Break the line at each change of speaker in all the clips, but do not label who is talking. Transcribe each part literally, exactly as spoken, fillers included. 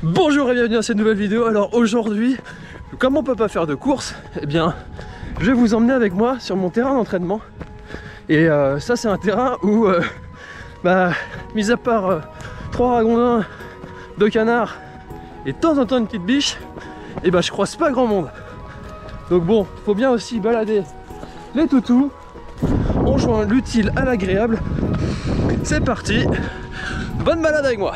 Bonjour et bienvenue à cette nouvelle vidéo. Alors aujourd'hui, comme on peut pas faire de course, eh bien je vais vous emmener avec moi sur mon terrain d'entraînement. Et euh, ça c'est un terrain où, euh, bah, mis à part euh, trois ragondins, deux canards et de temps en temps une petite biche, et bah je croise pas grand monde. Donc bon, faut bien aussi balader les toutous. On joint l'utile à l'agréable. C'est parti, bonne balade avec moi.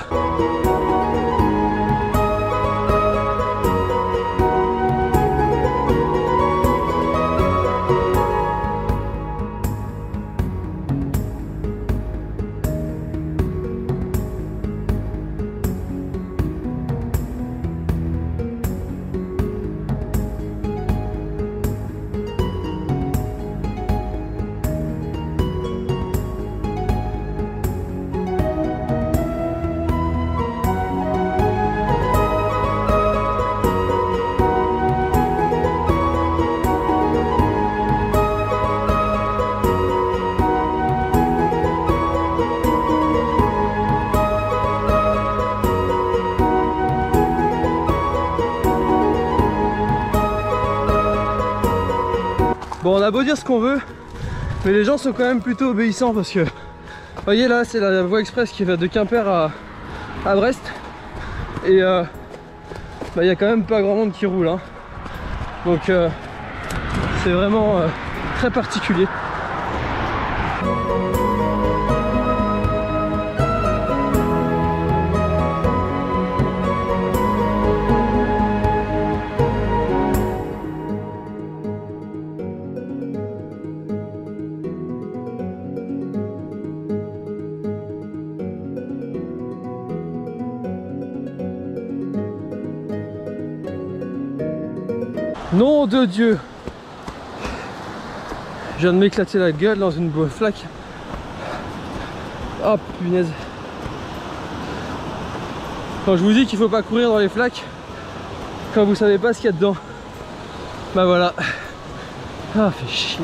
Bon, on a beau dire ce qu'on veut, mais les gens sont quand même plutôt obéissants parce que, vous voyez là, c'est la voie express qui va de Quimper à, à Brest. Et euh, bah, y a quand même pas grand monde qui roule, hein. Donc euh, c'est vraiment euh, très particulier. Nom de Dieu! Je viens de m'éclater la gueule dans une bonne flaque. Oh punaise! Quand je vous dis qu'il faut pas courir dans les flaques, quand vous savez pas ce qu'il y a dedans, bah voilà. Ah, fait chier.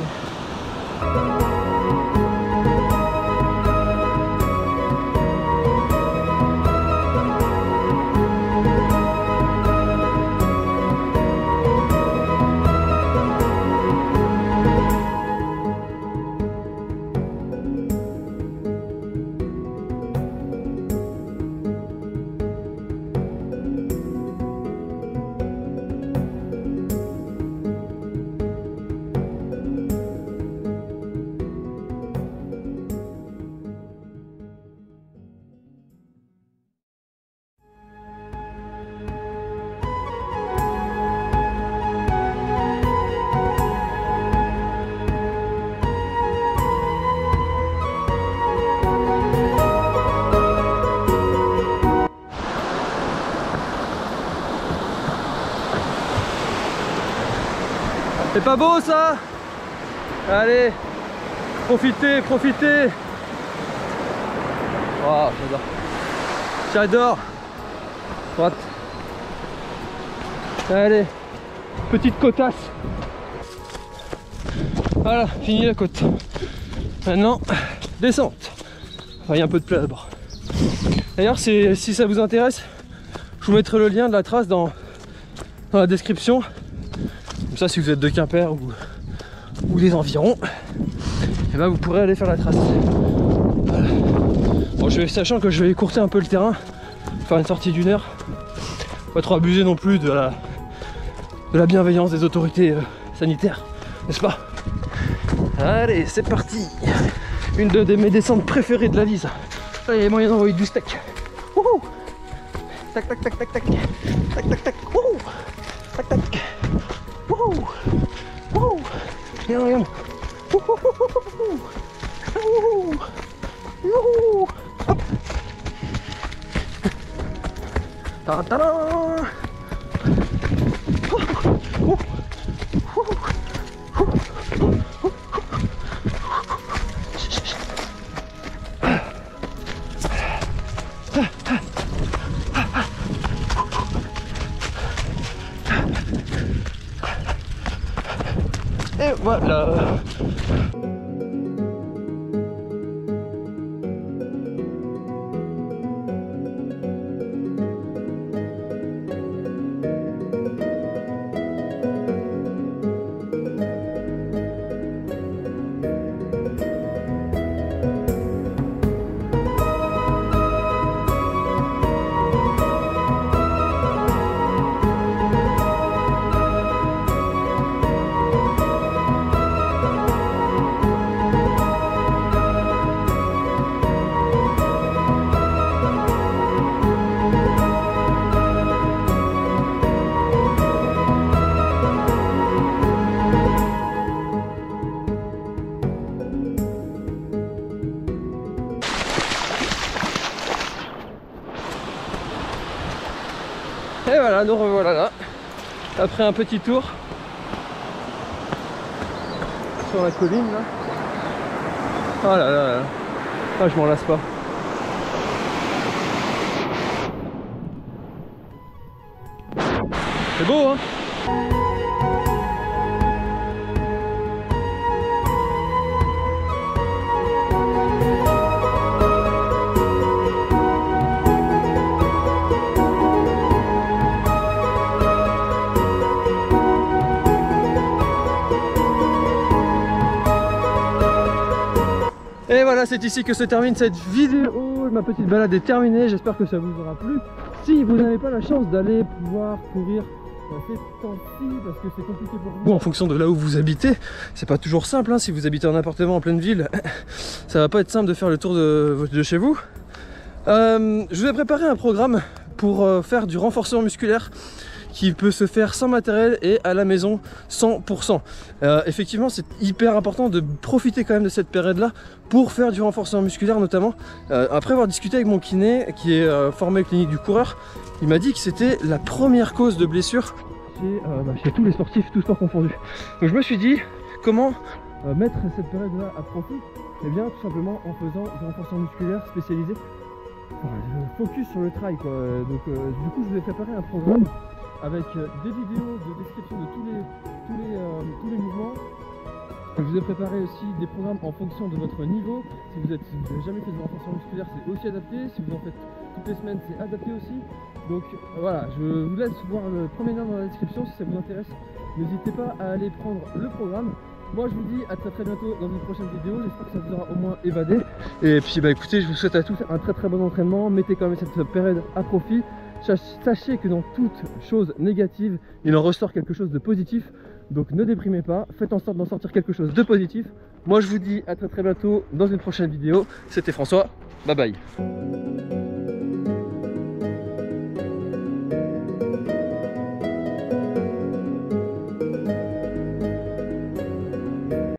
C'est pas beau ça? Allez, profitez, profitez. Waouh, j'adore. J'adore. Droite. Allez, petite côtasse. Voilà, fini la côte. Maintenant, descente. Enfin, il y a un peu de plat d'abord. D'ailleurs, si, si ça vous intéresse, je vous mettrai le lien de la trace dans, dans la description. Comme ça, si vous êtes de Quimper ou, ou des environs, et ben vous pourrez aller faire la trace. Voilà. Bon, je vais, sachant que je vais écourter un peu le terrain, faire une sortie d'une heure, pas trop abuser non plus de la, de la bienveillance des autorités euh, sanitaires, n'est-ce pas? Allez, c'est parti. Une de, de mes descentes préférées de la vie, ça. Là, il y a moyen d'envoyer du steak. Wouhou. Tac, tac, tac, tac, tac. Tac, tac, tac. Wouhou. Tac, tac. Wouhou. Wouhou. Regarde, regarde. Wouhou. Wouhou. Wouhou. Hop. Ta-ta-da. Wouhou. Et voilà. Et voilà, nous revoilà là, après un petit tour sur la colline là. Oh là là là, ah, je m'en lasse pas. C'est beau hein. Et voilà, c'est ici que se termine cette vidéo. Ma petite balade est terminée, j'espère que ça vous aura plu. Si vous n'avez pas la chance d'aller pouvoir courir ces temps-ci, parce que c'est compliqué pour vous en fonction de là où vous habitez, c'est pas toujours simple hein. Si vous habitez en appartement en pleine ville, ça va pas être simple de faire le tour de, de chez vous. euh, Je vous ai préparé un programme pour euh, faire du renforcement musculaire qui peut se faire sans matériel et à la maison cent pour cent. Euh, effectivement, c'est hyper important de profiter quand même de cette période-là pour faire du renforcement musculaire notamment. Euh, après avoir discuté avec mon kiné, qui est euh, formé clinique du coureur, il m'a dit que c'était la première cause de blessure chez, euh, bah, chez tous les sportifs, tous sports confondus. Donc je me suis dit, comment euh, mettre cette période-là à profit? Eh bien, tout simplement en faisant du renforcement musculaire spécialisé. Enfin, focus sur le trail, quoi. Donc euh, du coup, je vous ai préparé un programme avec des vidéos de description de tous les, tous les, euh, tous les mouvements. Je vous ai préparé aussi des programmes en fonction de votre niveau. Si vous n'avez si jamais fait de renforcement musculaire, c'est aussi adapté. Si vous en faites toutes les semaines, c'est adapté aussi. Donc euh, voilà, je vous laisse voir le premier lien dans la description si ça vous intéresse. N'hésitez pas à aller prendre le programme. Moi je vous dis à très très bientôt dans une prochaine vidéo. J'espère que ça vous aura au moins évadé. Et puis bah écoutez, je vous souhaite à tous un très très bon entraînement. Mettez quand même cette période à profit. Sachez que dans toute chose négative, il en ressort quelque chose de positif. Donc ne déprimez pas, faites en sorte d'en sortir quelque chose de positif. Moi je vous dis à très très bientôt dans une prochaine vidéo. C'était François, bye bye.